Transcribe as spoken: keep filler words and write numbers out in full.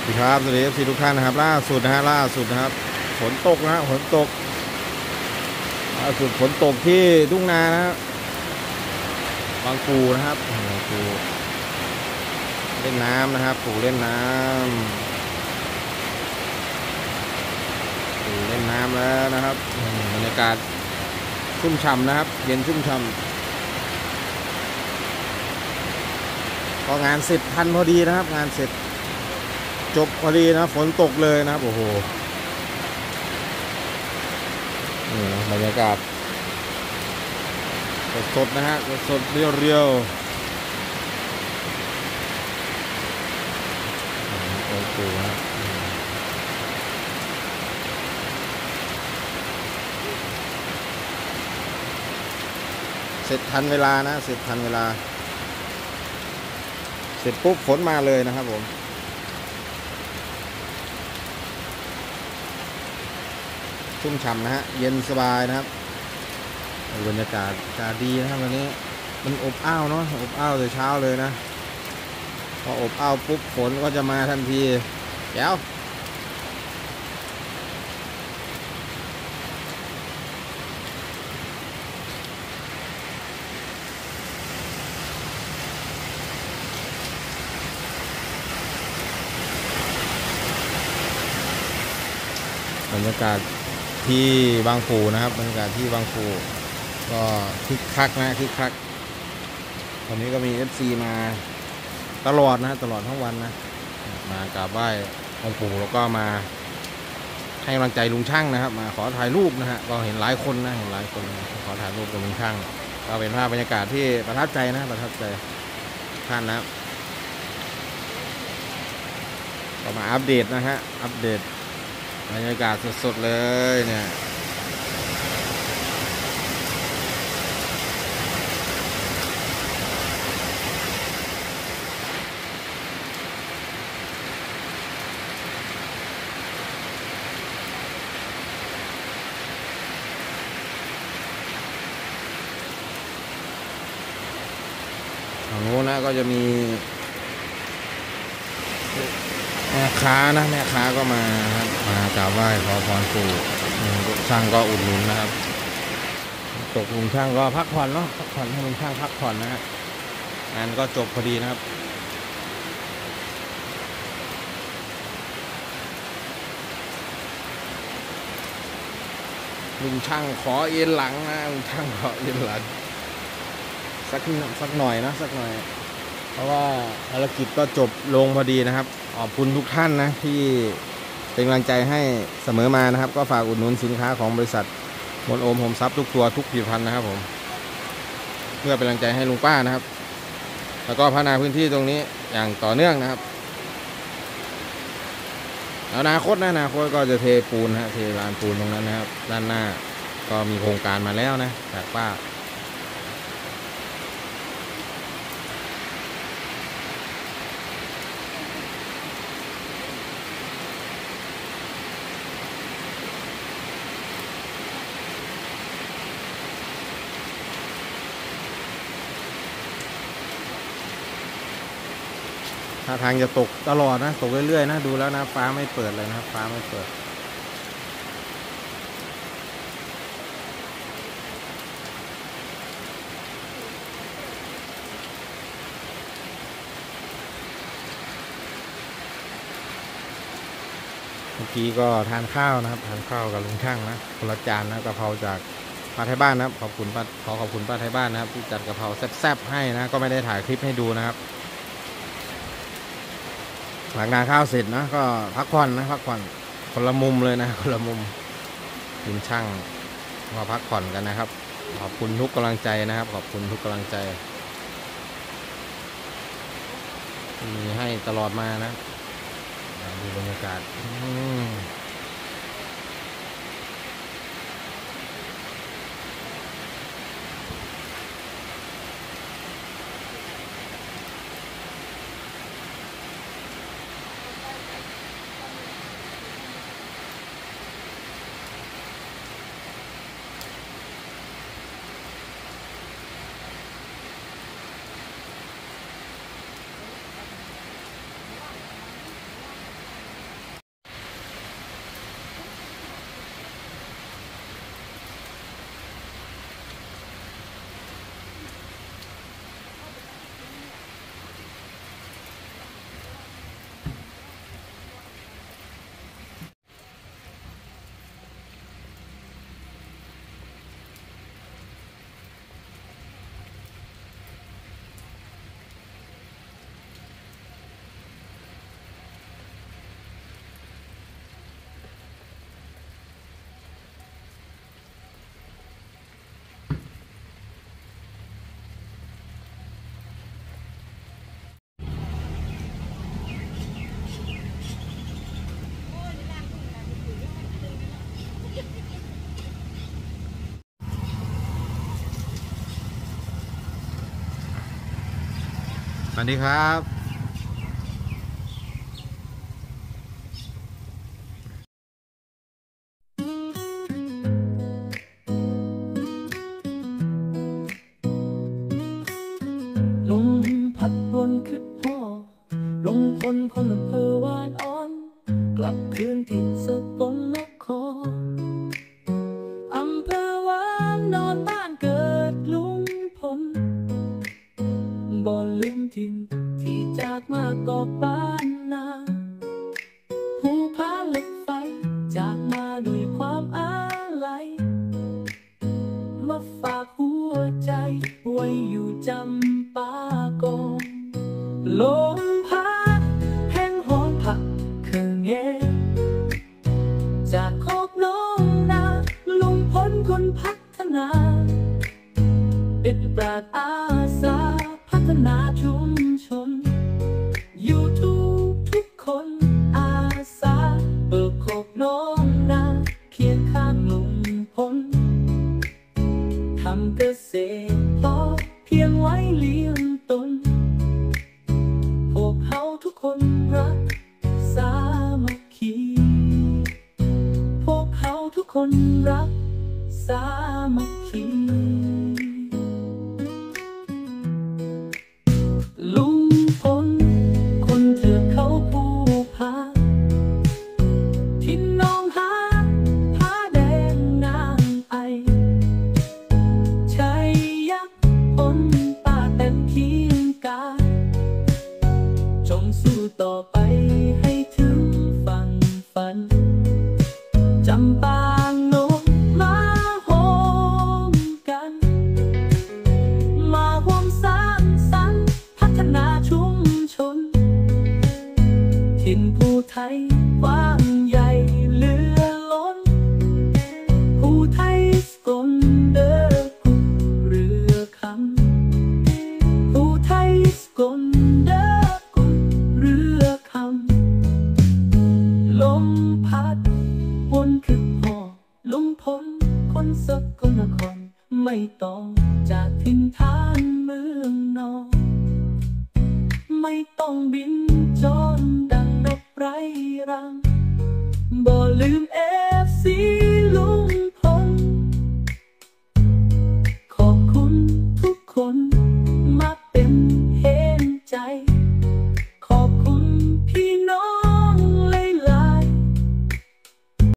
สวัสดีครับสวัสดีทุกท่านนะครับล่าสุดนะฮะล่าสุดนะครับฝนตกนะฝนตกล่าสุดฝนตกที่ทุ่งนานะบางปูนะครับบางปูเล่นน้ำนะครับปูเล่นน้ำปูเล่นน้ำแล้วนะครับบรรยากาศชุ่มฉ่ำนะครับเย็นชุ่มฉ่ำพองานเสร็จทันพอดีนะครับงานเสร็จจบพอดีนะฝนตกเลยนะครับโอ้โหนี่นะบรรยากาศสดๆนะฮะสดๆเรียวๆโอ้โหนะเสร็จทันเวลานะเสร็จทันเวลาเสร็จปุ๊บฝนมาเลยนะครับผมชุ่มฉ่ำนะฮะเย็นสบายนะครับบรรยากาศอากาศดีนะครับวันนี้มันอบอ้าวเนาะอบอ้าวแต่เช้าเลยนะพออบอ้าวปุ๊บฝนก็จะมาทันทีแก้วบรรยากาศที่บางปูนะครับบรรยากาศที่บางปูก็คึกคักนะคึกคักวันนี้ก็มี เอฟ ซี มาตลอดนะตลอดทั้งวันนะมากราบไหว้บางปูแล้วก็มาให้กำลังใจลุงช่างนะครับมาขอถ่ายรูปนะฮะก็เห็นหลายคนนะเห็นหลายคนขอถ่ายรูปกับลุงช่างก็เป็นภาพบรรยากาศที่ประทับใจนะประทับใจท่านนะก็มาอัปเดตนะฮะอัปเดตบรรยากาศสดๆเลยเนี่ยทางโน้นนะก็จะมีแม่ค้านะแม่ค้าก็มามากราบไหว้ขอพรปู่ช่างก็อุดหนุนนะครับตกลุงช่างก็พักผ่อนเนาะพักผ่อนให้ลุงช่างพักผ่อนนะฮะงานก็จบพอดีนะครับลุงช่างขอเอ็นหลังนะลุงช่างขอเอ็นหลังสักสักหน่อยนะสักหน่อยเพราะว่าภารกิจก็จบลงพอดีนะครับขอบคุณทุกท่านนะที่เป็นกำลังใจให้เสมอมานะครับก็ฝากอุดหนุนสินค้าของบริษัทมนโอมโฮมซับทุกตัวทุกผลิตภัณฑ์นะครับผมเพื่อเป็นกำลังใจให้ลุงป้านะครับแล้วก็พัฒนาพื้นที่ตรงนี้อย่างต่อเนื่องนะครับอนาคตนะอนาคตก็จะเทปูนฮะเทลานปูนตรงนั้นนะครับด้านหน้าก็มีโครงการมาแล้วนะจากป้าถ้าทางจะตกตลอดนะตกเรื่อยๆนะดูแล้วนะฟ้าไม่เปิดเลยนะครับฟ้าไม่เปิดเมื่อกี้ก็ทานข้าวนะครับทานข้าวกับลุงช่างนะคนละจานนะกะเพราจากป้าไทยบ้านนะครับขอบคุณป้าขอขอบคุณป้าไทยบ้านนะครับที่จัดกะเพราแซ่บๆให้นะก็ไม่ได้ถ่ายคลิปให้ดูนะครับหลังทานข้าวเสร็จนะก็พักผ่อนนะพักผ่อนคนละมุมเลยนะคนละมุมลุงช่างมาพักผ่อนกันนะครับขอบคุณทุกกำลังใจนะครับขอบคุณทุกกำลังใจมีให้ตลอดมานะดูบรรยากาศสวัสดีครับลมพัดวนขึ้นพ่อลงคนคนอำเภอวานอ่อนกลับคืนที่สกลนครอำเภอวานนอนบ้านเกิดลุงพลบ่ลืมถิ่นที่จากมากอบบ้านนาภูผาเหล็กไฟจากมาด้วยความอาลัยมาฝากหัวใจไว้อยู่จำปากงลมพัดแห้งหอมผักเครื่องเงจากโคกน้องนาลุงพ้นคนพัฒนาเป็นปราชญ์อาสาพัฒนาชุมชนอยู่ทุกทุกคนอาสาเบิกโคกน้องนาเคียงข้างลุงพ้นทำเกษตรพอเพียงไว้เลี้ยงตนพวกเขาทุกคนรักสามัคคีพวกเขาทุกคนรักสามัคคีลุงพลคนเถื่อเขาภูผาที่น้องหาผาแดงนางไอชัยยักษ์พ้นป่าเต็มเคียงกายจงสู้ต่อไปให้ถึงฝั่งฝันจำปางโนนมาโฮมกันมาร่วมสร้างสรรค์พัฒนาชุมชนถิ่นผู้ไทยกว้างใหญ่เหลือล้นผู้ไทยสกลเด้อกุเรือคำผู้ไทยสกลเด้อกุเรือคำลมพัดวนคือพ่อลุงพ้นคนสกลนครไม่ต้องจากถิ่นฐานเมืองนอกไม่ต้องบินจนดังนกไร้รังบ่ลืม